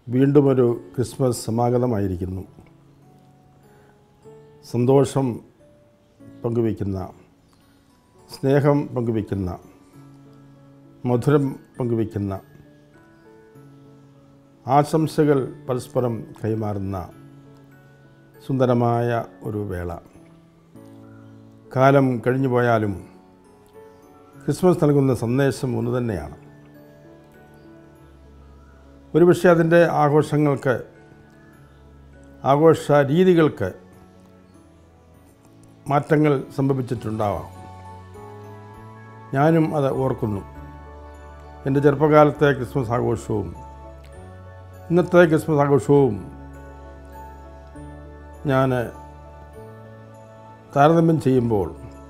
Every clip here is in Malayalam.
വീണ്ടും ഒരു ക്രിസ്മസ് സമാഗതമായിരിക്കുന്നു. സന്തോഷം പങ്കുവയ്ക്കുന്ന, സ്നേഹം പങ്കുവയ്ക്കുന്ന, മധുരം പങ്കുവയ്ക്കുന്ന, ആശംസകൾ പരസ്പരം കൈമാറുന്ന സുന്ദരമായ ഒരു വേള. കാലം കഴിഞ്ഞു പോയാലും ക്രിസ്മസ് നൽകുന്ന സന്ദേശം ഒന്ന് തന്നെയാണ്. ഒരുപക്ഷെ അതിൻ്റെ ആഘോഷങ്ങൾക്ക്, ആഘോഷ രീതികൾക്ക് മാറ്റങ്ങൾ സംഭവിച്ചിട്ടുണ്ടാവാം. ഞാനും അത് ഓർക്കുന്നു. എൻ്റെ ചെറുപ്പകാലത്തെ ക്രിസ്മസ് ആഘോഷവും ഇന്നത്തെ ക്രിസ്മസ് ആഘോഷവും ഞാൻ താരതമ്യം ചെയ്യുമ്പോൾ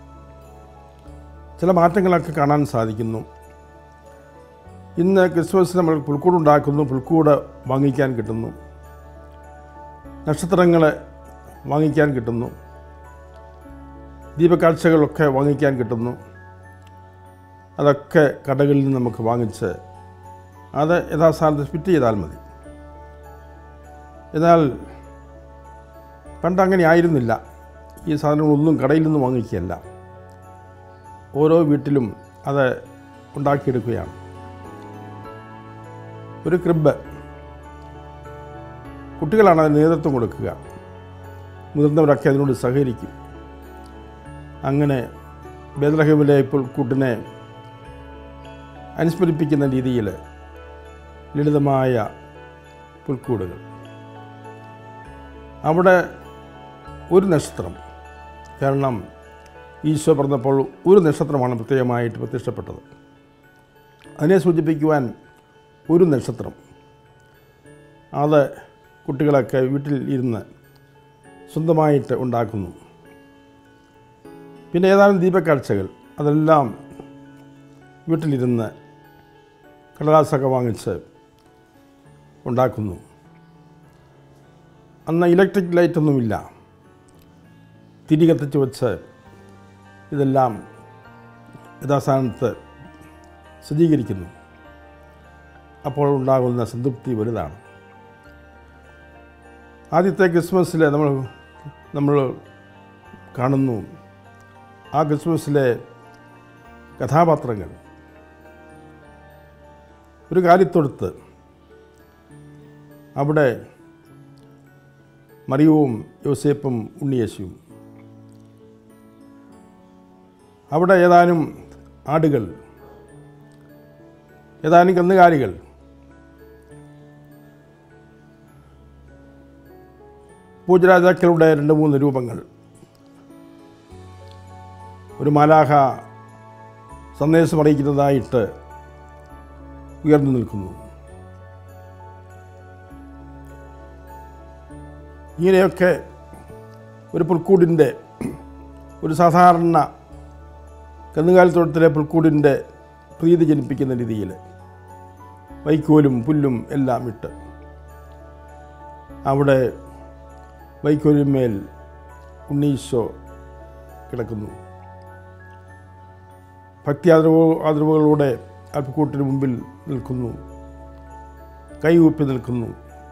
ചില മാറ്റങ്ങളൊക്കെ കാണാൻ സാധിക്കുന്നു. ഇന്ന് ക്രിസ്മസിന് നമ്മൾ പുൽക്കൂടുണ്ടാക്കുന്നു, പുൽക്കൂട് വാങ്ങിക്കാൻ കിട്ടുന്നു, നക്ഷത്രങ്ങൾ വാങ്ങിക്കാൻ കിട്ടുന്നു, ദീപക്കാഴ്ചകളൊക്കെ വാങ്ങിക്കാൻ കിട്ടുന്നു. അതൊക്കെ കടകളിൽ നിന്ന് നമുക്ക് വാങ്ങിച്ച് അത് യഥാസ്ഥാനത്ത് ഫിറ്റ് ചെയ്താൽ മതി. എന്നാൽ പണ്ടങ്ങനെ ആയിരുന്നില്ല. ഈ സാധനങ്ങളൊന്നും കടയിൽ നിന്ന് വാങ്ങിക്കുകയല്ല, ഓരോ വീട്ടിലും അത് ഉണ്ടാക്കിയെടുക്കുകയാണ്. ഒരു ക്രിബ്, കുട്ടികളാണ് അതിന് നേതൃത്വം കൊടുക്കുക, മുതിർന്നവരൊക്കെ അതിനോട് സഹകരിക്കും. അങ്ങനെ ബേത്ലഹേമിലെ പുൽക്കൂട്ടിനെ അനുസ്മരിപ്പിക്കുന്ന രീതിയിൽ ലളിതമായ പുൽക്കൂടുകൾ. അവിടെ ഒരു നക്ഷത്രം, കാരണം ഈശോ പറഞ്ഞപ്പോൾ ഒരു നക്ഷത്രമാണ് പ്രത്യേകമായിട്ട് പ്രത്യക്ഷപ്പെട്ടത്. അതിനെ സൂചിപ്പിക്കുവാൻ ഒരു നക്ഷത്രം, അത് കുട്ടികളൊക്കെ വീട്ടിൽ ഇരുന്ന് സ്വന്തമായിട്ട് ഉണ്ടാക്കുന്നു. പിന്നെ ഏതാനും ദീപക്കാഴ്ചകൾ, അതെല്ലാം വീട്ടിലിരുന്ന് കടലാസൊക്കെ വാങ്ങിച്ച് ഉണ്ടാക്കുന്നു. അന്ന് ഇലക്ട്രിക് ലൈറ്റൊന്നുമില്ല, തിരി കത്തിച്ച് വെച്ച് ഇതെല്ലാം യഥാസ്ഥാനത്ത് സജ്ജീകരിക്കുന്നു. അപ്പോൾ ഉണ്ടാകുന്ന സംതൃപ്തി വലുതാണ്. ആദ്യത്തെ ക്രിസ്മസിൽ നമ്മൾ കാണുന്നു ആ ക്രിസ്മസിലെ കഥാപാത്രങ്ങൾ. ഒരു കാര്യത്തൊടുത്ത് അവിടെ മറിയവും യോസേപ്പും ഉണ്ണിയേശുവും, അവിടെ ഏതാനും ആടുകൾ, ഏതാനും കന്നുകാലികൾ, പൂജരാജാക്കളുടെ 2-3 രൂപങ്ങൾ, ഒരു മാലാഖ സന്ദേശം അറിയിക്കുന്നതായിട്ട് ഉയർന്നു നിൽക്കുന്നു. ഇങ്ങനെയൊക്കെ ഒരു പുൽക്കൂടിൻ്റെ, ഒരു സാധാരണ കന്നുകാലിത്തോട്ടത്തിലെ പുൽക്കൂടിൻ്റെ പ്രീതി ജനിപ്പിക്കുന്ന രീതിയിൽ വൈക്കോലും പുല്ലും എല്ലാം ഇട്ട് അവിടെ വൈക്കോലിന്മേൽ ഉണ്ണീശോ കിടക്കുന്നു. ഭക്തി ആദരവുകളോടെ അൽപ്പക്കൂട്ടിന് മുമ്പിൽ നിൽക്കുന്നു, കൈകൂപ്പി നിൽക്കുന്നു.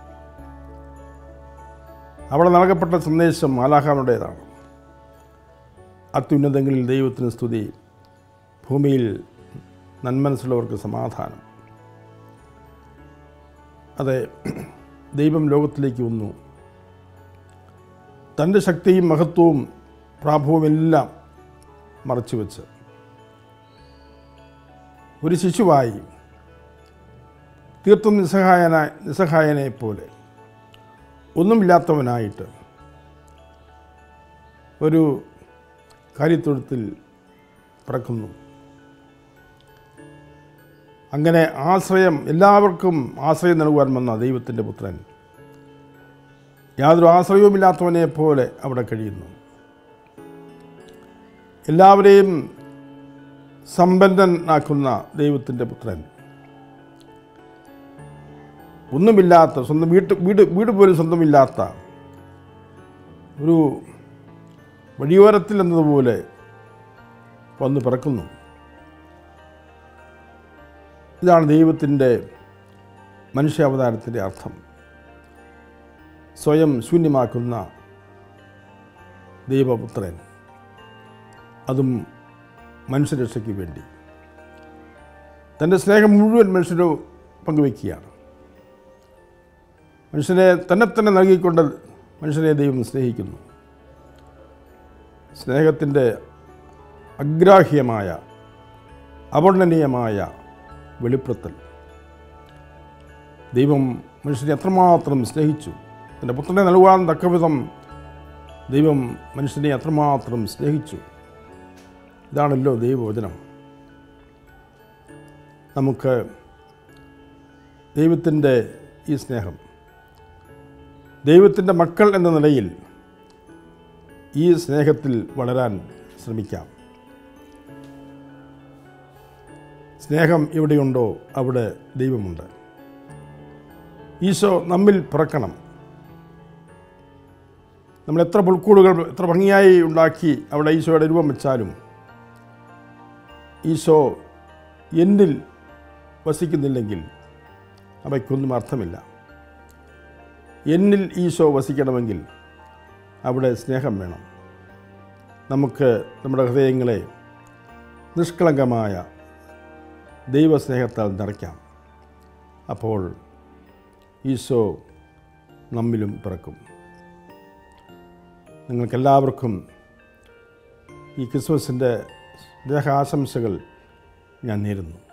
അവിടെ നൽകപ്പെട്ട സന്ദേശം മാലാഖമാരുടേതാണ്. അത്യുന്നതങ്ങളിൽ ദൈവത്തിന് സ്തുതി, ഭൂമിയിൽ നന്മനസ്സുള്ളവർക്ക് സമാധാനം. അതെ, ദൈവം ലോകത്തിലേക്ക് വന്നു. തൻ്റെ ശക്തിയും മഹത്വവും പ്രാഭവവും എല്ലാം മറച്ചു വെച്ച് ഒരു ശിശുവായി, തീർത്തും നിസ്സഹായനെ പോലെ, ഒന്നുമില്ലാത്തവനായിട്ട് ഒരു കാര്യത്തൊഴുത്തിൽ പിറക്കുന്നു. അങ്ങനെ ആശ്രയം, എല്ലാവർക്കും ആശ്രയം നൽകുവാൻ വന്ന ദൈവത്തിൻ്റെ പുത്രൻ യാതൊരു ആശ്രയവുമില്ലാത്തവനെ പോലെ അവിടെ കഴിയുന്നു. എല്ലാവരെയും സമ്പന്നനാക്കുന്ന ദൈവത്തിൻ്റെ പുത്രൻ, ഒന്നുമില്ലാത്ത, സ്വന്തം വീട് പോലും സ്വന്തമില്ലാത്ത ഒരു വഴിയോരത്തിൽ എന്നതുപോലെ വന്ന് പിറക്കുന്നു. ഇതാണ് ദൈവത്തിൻ്റെ മനുഷ്യാവതാരത്തിൻ്റെ അർത്ഥം. സ്വയം ശൂന്യമാക്കുന്ന ദൈവപുത്രൻ, അതും മനുഷ്യരക്ഷയ്ക്ക് വേണ്ടി തൻ്റെ സ്നേഹം മുഴുവൻ മനുഷ്യന് പങ്കുവയ്ക്കുകയാണ്. മനുഷ്യനെ തന്നെ നൽകിക്കൊണ്ട് മനുഷ്യനെ ദൈവം സ്നേഹിക്കുന്നു. സ്നേഹത്തിൻ്റെ അഗ്രാഹ്യമായ അവർണ്ണനീയമായ വെളിപ്പെടുത്തൽ. ദൈവം മനുഷ്യനെ എത്രമാത്രം സ്നേഹിച്ചു, തൻ്റെ പുത്രനെ നൽകുവാൻ തക്കവിധം ദൈവം മനുഷ്യനെ അത്രമാത്രം സ്നേഹിച്ചു. ഇതാണല്ലോ ദൈവവചനം. നമുക്ക് ദൈവത്തിൻ്റെ ഈ സ്നേഹം, ദൈവത്തിൻ്റെ മക്കൾ എന്ന നിലയിൽ ഈ സ്നേഹത്തിൽ വളരാൻ ശ്രമിക്കാം. സ്നേഹം എവിടെയുണ്ടോ അവിടെ ദൈവമുണ്ട്. ഈശോ നമ്മിൽ പിറക്കണം. നമ്മൾ എത്ര പുൽക്കൂടുകൾ എത്ര ഭംഗിയായി ഉണ്ടാക്കി അവിടെ ഈശോയുടെ രൂപം വെച്ചാലും ഈശോ എന്നിൽ വസിക്കുന്നില്ലെങ്കിൽ അവയ്ക്കൊന്നും അർത്ഥമില്ല. എന്നിൽ ഈശോ വസിക്കണമെങ്കിൽ അവിടെ സ്നേഹം വേണം. നമുക്ക് നമ്മുടെ ഹൃദയങ്ങളെ നിഷ്കളങ്കമായ ദൈവസ്നേഹത്താൽ നിറയ്ക്കാം. അപ്പോൾ ഈശോ നമ്മിലും പിറക്കും. നിങ്ങൾക്കെല്ലാവർക്കും ഈ ക്രിസ്മസിൻ്റെ സ്നേഹാശംസകൾ ഞാൻ നേരുന്നു.